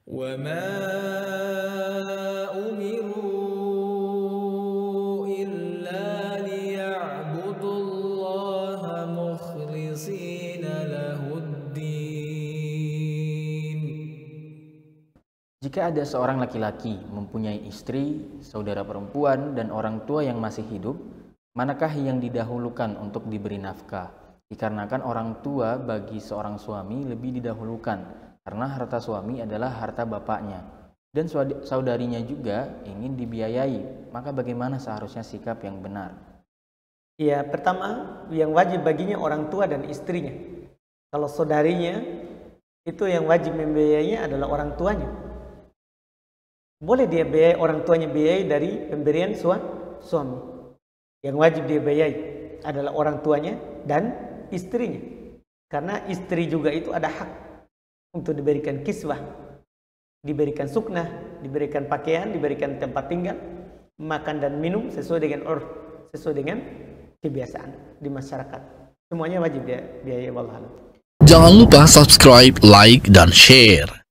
وَمَا أُمِرُوا إِلَّا لِيَعْبُدُوا اللَّهَ مُخْلِصِينَ لَهُ الدِّينَ. Jika ada seorang laki-laki mempunyai istri, saudara perempuan, dan orang tua yang masih hidup, manakah yang didahulukan untuk diberi nafkah? Dikarenakan orang tua bagi seorang suami lebih didahulukan, karena harta suami adalah harta bapaknya, dan saudarinya juga ingin dibiayai. Maka bagaimana seharusnya sikap yang benar? Ya, pertama yang wajib baginya orang tua dan istrinya. Kalau saudarinya, itu yang wajib membiayainya adalah orang tuanya. Boleh dia biayai orang tuanya biayai dari pemberian suami. Yang wajib dia biayai adalah orang tuanya dan istrinya. Karena istri juga itu ada hak untuk diberikan kiswah, diberikan suknah, diberikan pakaian, diberikan tempat tinggal, makan dan minum sesuai dengan sesuai dengan kebiasaan di masyarakat. Semuanya wajib dia biayai. Wallahu a'lam. Jangan lupa subscribe, like, dan share.